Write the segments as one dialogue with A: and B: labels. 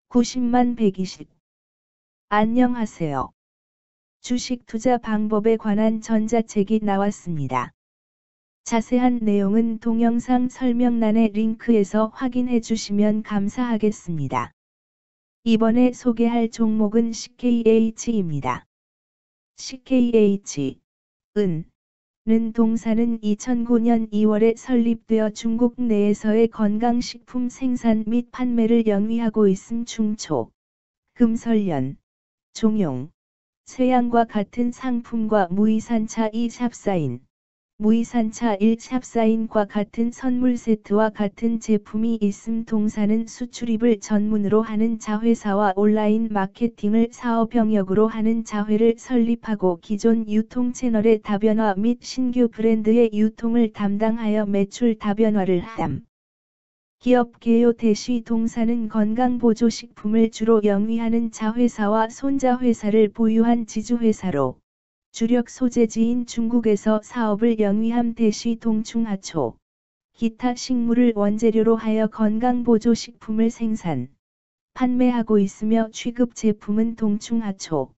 A: 90만 120. 안녕하세요. 주식 투자 방법에 관한 전자책이 나왔습니다. 자세한 내용은 동영상 설명란의 링크에서 확인해 주시면 감사하겠습니다. 이번에 소개할 종목은 CKH입니다. CKH은 동사는 2009년 2월에 설립되어 중국 내에서의 건강식품 생산 및 판매를 영위하고 있음 중초, 금설련, 종용, 쇠양과 같은 상품과 무이산차 2샵사인, 무이산차 1샵사인과 같은 선물 세트와 같은 제품이 있음 동사는 수출입을 전문으로 하는 자회사와 온라인 마케팅을 사업 영역으로 하는 자회를 설립하고 기존 유통 채널의 다변화 및 신규 브랜드의 유통을 담당하여 매출 다변화를 함. 기업 개요 대시 동사는 건강보조식품을 주로 영위하는 자회사와 손자회사를 보유한 지주회사로 주력 소재지인 중국에서 사업을 영위함 대시 동충하초, 기타 식물을 원재료로 하여 건강보조식품을 생산, 판매하고 있으며 취급 제품은 동충하초,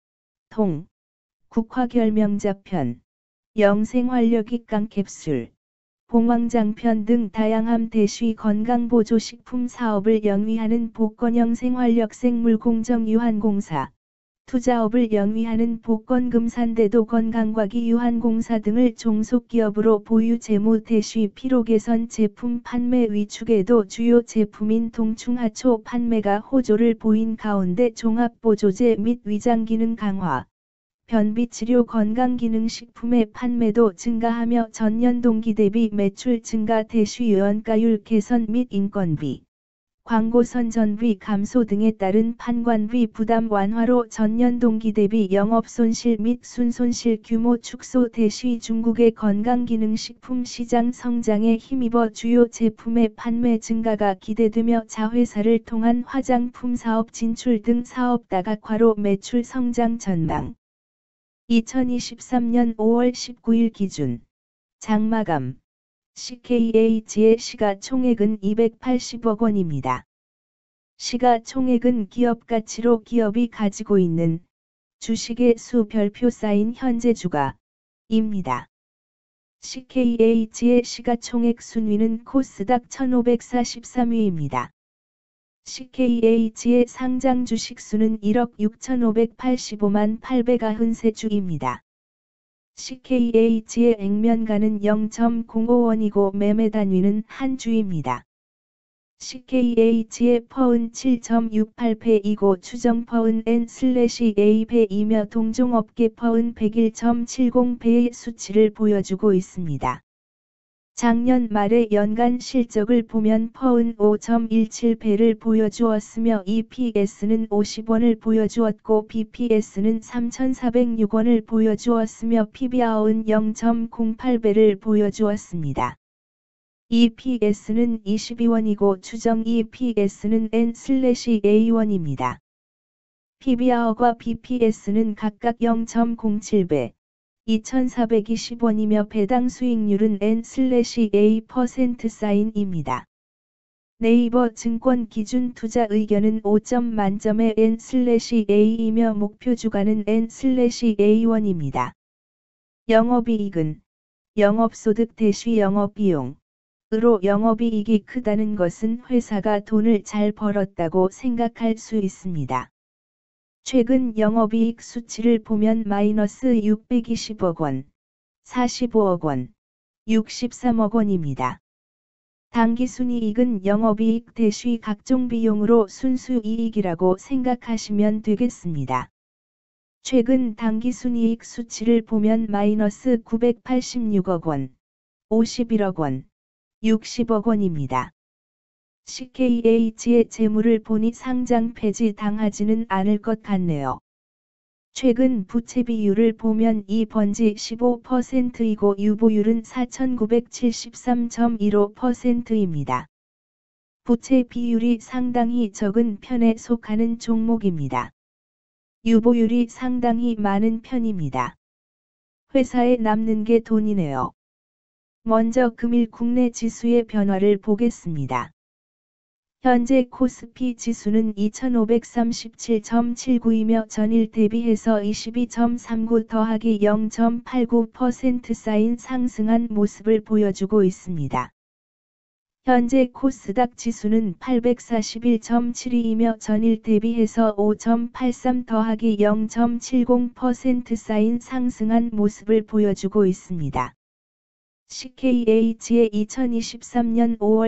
A: 국화결명자편, 영생활력익강 캡슐, 봉황장편 등 다양함 대시 건강보조식품 사업을 영위하는 복건영 생활력생물공정유한공사, 투자업을 영위하는 복건금산대도 건강과기 유한공사 등을 종속기업으로 보유 재무 대시 피로개선 제품 판매 위축에도 주요 제품인 동충하초 판매가 호조를 보인 가운데 종합보조제 및 위장기능 강화, 변비치료 건강기능식품의 판매도 증가하며 전년 동기 대비 매출 증가 대시 연가율 개선 및 인건비, 광고 선전비 감소 등에 따른 판관비 부담 완화로 전년 동기 대비 영업손실 및 순손실 규모 축소 대시 중국의 건강기능식품 시장 성장에 힘입어 주요 제품의 판매 증가가 기대되며 자회사를 통한 화장품 사업 진출 등 사업 다각화로 매출 성장 전망. 2023년 5월 19일 기준 장마감 CKH의 시가총액은 280억 원입니다. 시가총액은 기업가치로 기업이 가지고 있는 주식의 수 별표 쌓인 현재 주가입니다. CKH의 시가총액 순위는 코스닥 1543위입니다. CKH의 상장 주식 수는 1억 6,585만 893주입니다. CKH의 액면가는 0.05원이고 매매 단위는 한 주입니다. CKH의 퍼은 7.68배이고 추정 퍼은 N/A배이며 동종업계 퍼은 101.70배의 수치를 보여주고 있습니다. 작년 말의 연간 실적을 보면 퍼은 5.17배를 보여주었으며 EPS는 50원을 보여주었고 BPS는 3,406원을 보여주었으며 PBR은 0.08배를 보여주었습니다. EPS는 22원이고 추정 EPS는 N/A원입니다. PBR과 BPS는 각각 0.07배, 2,420원이며 배당 수익률은 N/A%입니다. 네이버 증권 기준 투자 의견은 5점 만점의 N/A이며 목표 주가는 N/A원입니다. 영업이익은 영업소득 대시 영업비용 으로 영업이익이 크다는 것은 회사가 돈을 잘 벌었다고 생각할 수 있습니다. 최근 영업이익 수치를 보면 마이너스 620억 원, 45억 원, 63억 원입니다. 당기순이익은 영업이익 대시 각종 비용으로 순수이익이라고 생각하시면 되겠습니다. 최근 당기순이익 수치를 보면 마이너스 986억 원, 51억 원, 60억 원입니다. CKH의 재물을 보니 상장 폐지 당하지는 않을 것 같네요. 최근 부채 비율을 보면 이 번지 15%이고 유보율은 4,973.15%입니다. 부채 비율이 상당히 적은 편에 속하는 종목입니다. 유보율이 상당히 많은 편입니다. 회사에 남는 게 돈이네요. 먼저 금일 국내 지수의 변화를 보겠습니다. 현재 코스피 지수는 2537.79이며 전일 대비해서 22.39 더하기 0.89% 쌓인 상승한 모습을 보여주고 있습니다. 현재 코스닥 지수는 841.72이며 전일 대비해서 5.83 더하기 0.70% 쌓인 상승한 모습을 보여주고 있습니다. CKH의 2023년 5월